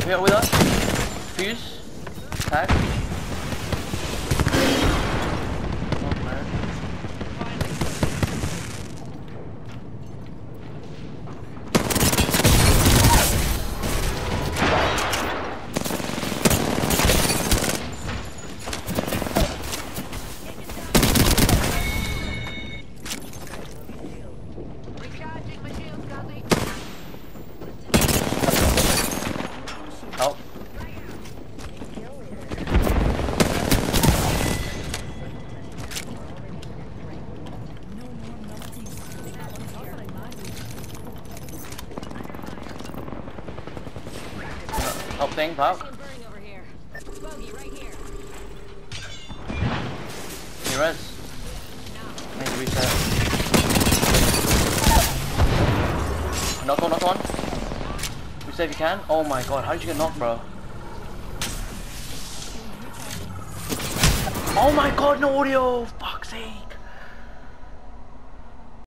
Here with us. Fuse. Tag. Help. Help thing, pop. Hey, res. Need to reset. Knock one, knock one. Reset if you can. Oh my god, how did you get knocked, bro? Oh my god, no audio! Fuck's sake!